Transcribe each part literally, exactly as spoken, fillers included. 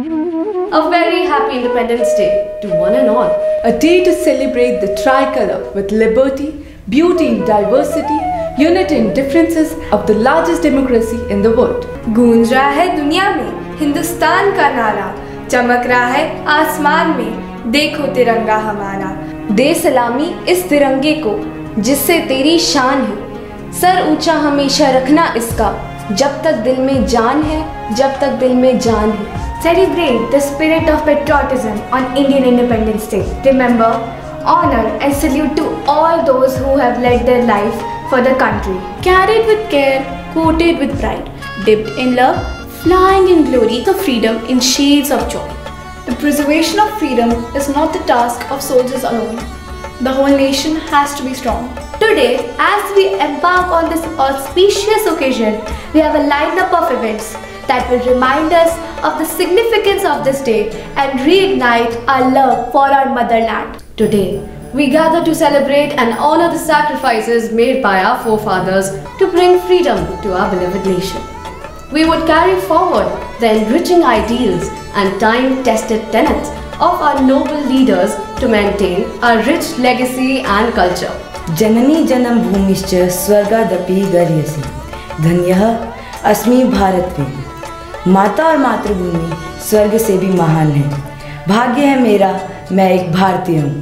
A very happy Independence Day to one and all. A day to celebrate the tricolor with liberty, beauty in diversity, unity in differences of the largest democracy in the world. गूंज रहा है दुनिया में हिंदुस्तान का नारा, चमक रहा है आसमान में, देखो तिरंगा हमारा। दे सलामी इस तिरंगे को जिससे तेरी शान है, सर ऊंचा हमेशा रखना इसका, जब तक दिल में जान है, जब तक दिल में जान है। Celebrate the spirit of patriotism on Indian Independence Day. Remember, honor and salute to all those who have led their life for the country. Carried with care, coated with pride, dipped in love, flying in glory of freedom in shades of joy. The preservation of freedom is not the task of soldiers alone. The whole nation has to be strong. Today, as we embark on this auspicious occasion, we have a lineup of events that will remind us of the significance of this day and reignite our love for our motherland. Today, we gather to celebrate and honor the sacrifices made by our forefathers to bring freedom to our beloved nation. We would carry forward the enriching ideals and time-tested tenets of our noble leaders to maintain our rich legacy and culture. जननी जन्म भूमिश्च स्वर्गादपि गर्यसि धन्यः अस्मि भारत में। माता और मातृभूमि स्वर्ग से भी महान है। भाग्य है मेरा, मैं एक भारतीय हूँ।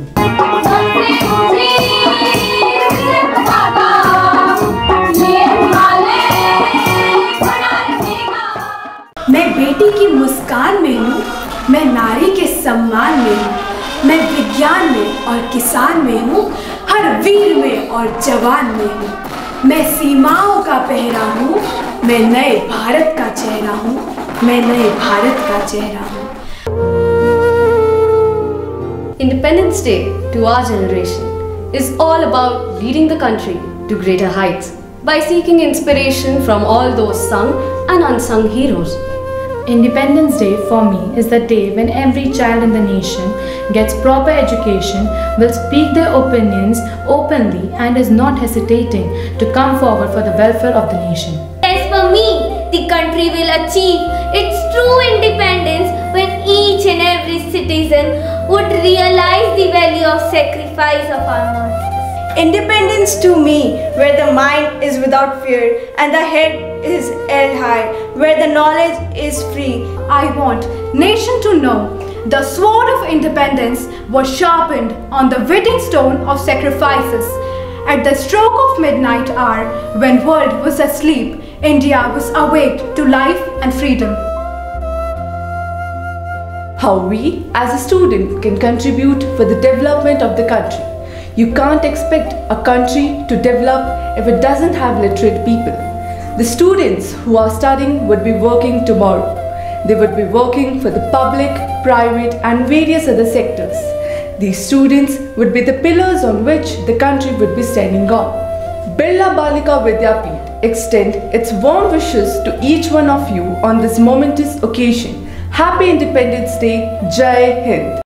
मैं बेटी की मुस्कान में हूँ, मैं नारी के सम्मान में हूँ, मैं विज्ञान में और किसान में हूँ, हर वीर में और जवान में हूँ। मैं सीमाओं का पहरा हूँ, मैं नए भारत का चेहरा हूँ, मैं नए भारत का चेहरा हूँ। Independence Day to our generation is all about leading the country to greater heights by seeking inspiration from all those sung and unsung heroes. Independence Day for me is the day when every child in the nation gets proper education, will speak their opinions openly and is not hesitating to come forward for the welfare of the nation. As for me, the country will achieve its true independence when each and every citizen would realize the value of sacrifice of our martyrs. Independence to me, where the mind is without fear and the head is held high, where the knowledge is free. I want nation to know the sword of independence was sharpened on the whetting stone of sacrifices. At the stroke of midnight hour, when world was asleep, India was awake to life and freedom. How we as a student can contribute for the development of the country. You can't expect a country to develop if it doesn't have literate people. The students who are studying would be working tomorrow. They would be working for the public, private and various other sectors. These students would be the pillars on which the country would be standing on. Birla Balika Vidyapeeth extend its warm wishes to each one of you on this momentous occasion. Happy Independence Day. Jai Hind.